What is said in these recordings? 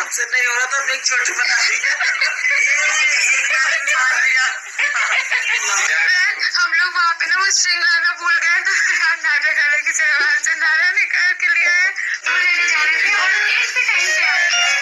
हमसे नहीं हो रहा तो हमने एक छोटी बना दी। हम लोग वहाँ पे ना वो स्ट्रिंग लाना भूल गए तो नाना खाने की सलवार से नाना निकाल के लिए आए, वो लेने जा रहे थे और एक भी टाइम से आ गया।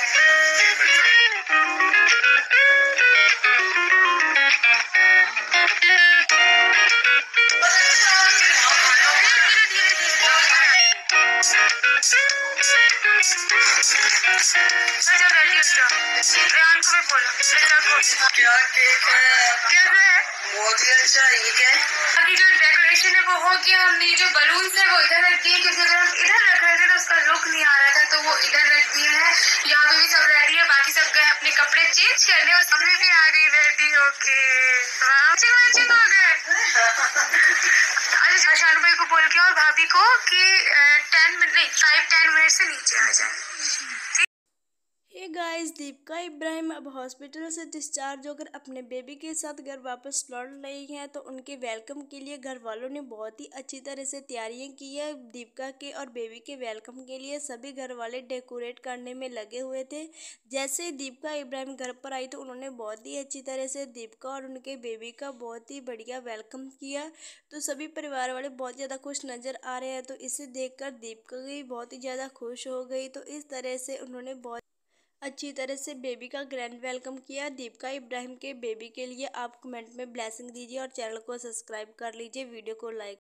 रेहान को भी बोलो क्या केक है? कैसे है? बहुत ही अच्छा है। ये क्या है? अभी जो डेकोरेशन है वो हो गया, हमने जो बलून्स है वो इधर रख दिए क्योंकि अगर हम इधर रख रहे थे तो उसका लुक नहीं आ रहा था, तो वो इधर रख दिए हैं। यहाँ पे भी सब रेडी है, बाकी सब गए अपने कपड़े चेंज करने और हमें भी आ गई रेडी होके। मैचिंग हो गए। अच्छा शानू भाई को बोल के और भाभी को कि 5-10 मिनट से नीचे आ जाए। हे गाइस, दीपिका इब्राहिम अब हॉस्पिटल से डिस्चार्ज होकर अपने बेबी के साथ घर वापस लौट रही हैं। तो उनके वेलकम के लिए घर वालों ने बहुत ही अच्छी तरह से तैयारियां की है। दीपिका के और बेबी के वेलकम के लिए सभी घर वाले डेकोरेट करने में लगे हुए थे। जैसे ही दीपिका इब्राहिम घर पर आई तो उन्होंने बहुत ही अच्छी तरह से दीपिका और उनके बेबी का बहुत ही बढ़िया वेलकम किया। तो सभी परिवार वाले बहुत ज़्यादा खुश नज़र आ रहे हैं। तो इसे देखकर दीपिका भी बहुत ही ज़्यादा खुश हो गई। तो इस तरह से उन्होंने बहुत अच्छी तरह से बेबी का ग्रैंड वेलकम किया। दीपिका इब्राहिम के बेबी के लिए आप कमेंट में ब्लेसिंग दीजिए और चैनल को सब्सक्राइब कर लीजिए, वीडियो को लाइक